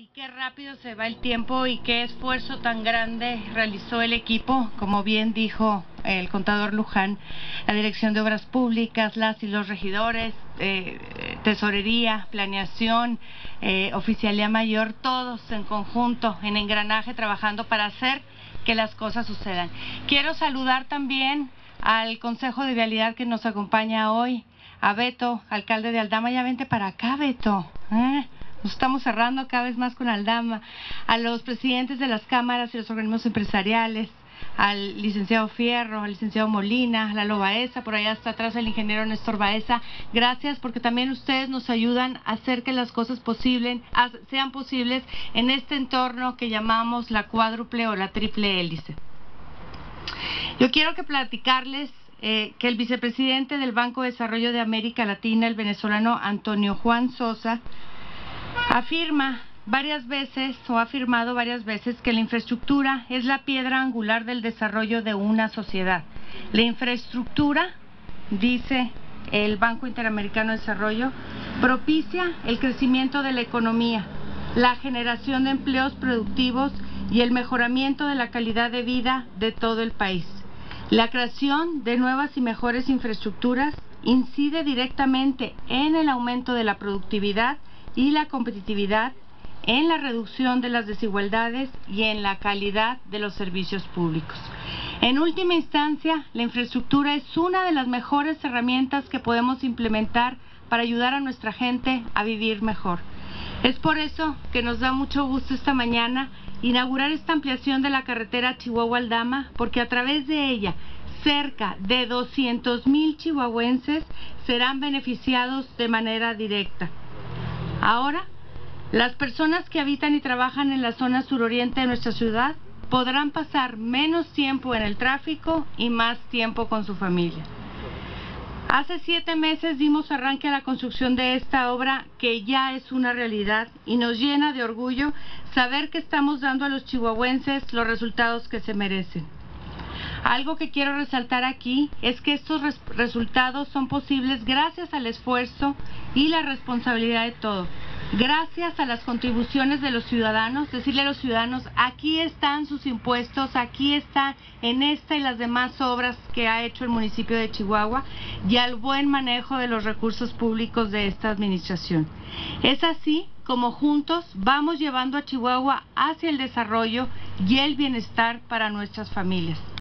Y qué rápido se va el tiempo y qué esfuerzo tan grande realizó el equipo, como bien dijo el contador Luján, la Dirección de Obras Públicas, las y los regidores, tesorería, planeación, oficialía mayor, todos en conjunto, en engranaje, trabajando para hacer que las cosas sucedan. Quiero saludar también al Consejo de Vialidad que nos acompaña hoy, a Beto, alcalde de Aldama. Ya vente para acá, Beto. Nos estamos cerrando cada vez más con Aldama, a los presidentes de las cámaras y los organismos empresariales, al licenciado Fierro, al licenciado Molina, a Lalo Baeza, por allá está atrás el ingeniero Néstor Baeza. Gracias, porque también ustedes nos ayudan a hacer que las cosas sean posibles en este entorno que llamamos la cuádruple o la triple hélice. Yo quiero platicarles que el vicepresidente del Banco de Desarrollo de América Latina, el venezolano Antonio Juan Sosa, ha afirmado varias veces que la infraestructura es la piedra angular del desarrollo de una sociedad. La infraestructura, dice el Banco Interamericano de Desarrollo, propicia el crecimiento de la economía, la generación de empleos productivos y el mejoramiento de la calidad de vida de todo el país. La creación de nuevas y mejores infraestructuras incide directamente en el aumento de la productividad y la competitividad, en la reducción de las desigualdades y en la calidad de los servicios públicos. En última instancia, la infraestructura es una de las mejores herramientas que podemos implementar para ayudar a nuestra gente a vivir mejor. Es por eso que nos da mucho gusto esta mañana inaugurar esta ampliación de la carretera Chihuahua-Aldama, porque a través de ella cerca de 200,000 chihuahuenses serán beneficiados de manera directa. Ahora, las personas que habitan y trabajan en la zona suroriente de nuestra ciudad podrán pasar menos tiempo en el tráfico y más tiempo con su familia. Hace 7 meses dimos arranque a la construcción de esta obra que ya es una realidad y nos llena de orgullo saber que estamos dando a los chihuahuenses los resultados que se merecen. Algo que quiero resaltar aquí es que estos resultados son posibles gracias al esfuerzo y la responsabilidad de todos. Gracias a las contribuciones de los ciudadanos, decirle a los ciudadanos, aquí están sus impuestos, aquí está en esta y las demás obras que ha hecho el municipio de Chihuahua, y al buen manejo de los recursos públicos de esta administración. Es así como juntos vamos llevando a Chihuahua hacia el desarrollo y el bienestar para nuestras familias.